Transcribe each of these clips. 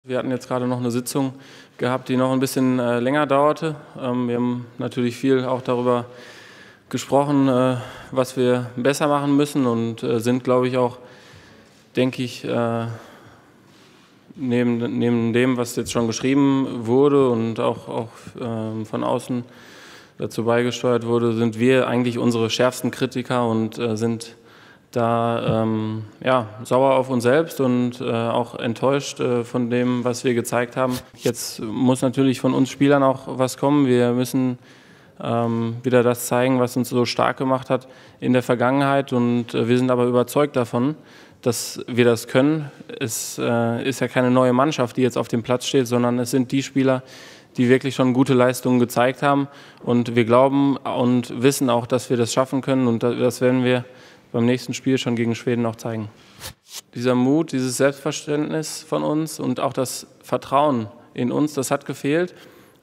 Wir hatten jetzt gerade noch eine Sitzung gehabt, die noch ein bisschen länger dauerte. Wir haben natürlich viel auch darüber gesprochen, was wir besser machen müssen und sind, glaube ich, auch, denke ich, neben dem, was jetzt schon geschrieben wurde und auch von außen dazu beigesteuert wurde, sind wir eigentlich unsere schärfsten Kritiker und sind da sauer auf uns selbst und auch enttäuscht von dem, was wir gezeigt haben. Jetzt muss natürlich von uns Spielern auch was kommen. Wir müssen wieder das zeigen, was uns so stark gemacht hat in der Vergangenheit, und wir sind aber überzeugt davon, dass wir das können. Es ist ja keine neue Mannschaft, die jetzt auf dem Platz steht, sondern es sind die Spieler, die wirklich schon gute Leistungen gezeigt haben, und wir glauben und wissen auch, dass wir das schaffen können, und das werden wir beim nächsten Spiel schon gegen Schweden auch zeigen. Dieser Mut, dieses Selbstverständnis von uns und auch das Vertrauen in uns, das hat gefehlt.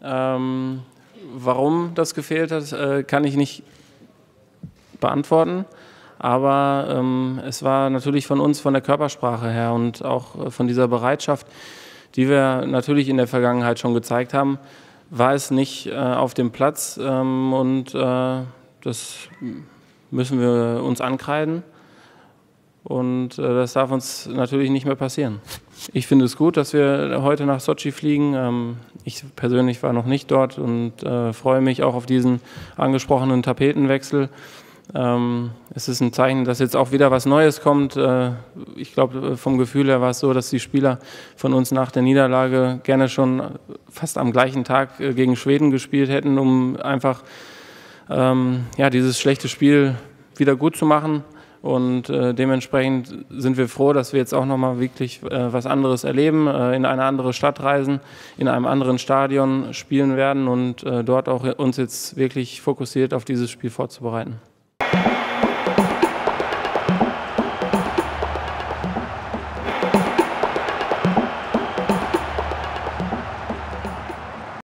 Warum das gefehlt hat, kann ich nicht beantworten. Aber es war natürlich von uns, von der Körpersprache her und auch von dieser Bereitschaft, die wir natürlich in der Vergangenheit schon gezeigt haben, war es nicht auf dem Platz, und das müssen wir uns ankreiden, und das darf uns natürlich nicht mehr passieren. Ich finde es gut, dass wir heute nach Sotschi fliegen. Ich persönlich war noch nicht dort und freue mich auch auf diesen angesprochenen Tapetenwechsel. Es ist ein Zeichen, dass jetzt auch wieder was Neues kommt. Ich glaube, vom Gefühl her war es so, dass die Spieler von uns nach der Niederlage gerne schon fast am gleichen Tag gegen Schweden gespielt hätten, um einfach dieses schlechte Spiel wieder gut zu machen. Und dementsprechend sind wir froh, dass wir jetzt auch nochmal wirklich was anderes erleben, in eine andere Stadt reisen, in einem anderen Stadion spielen werden und dort auch uns jetzt wirklich fokussiert auf dieses Spiel vorzubereiten.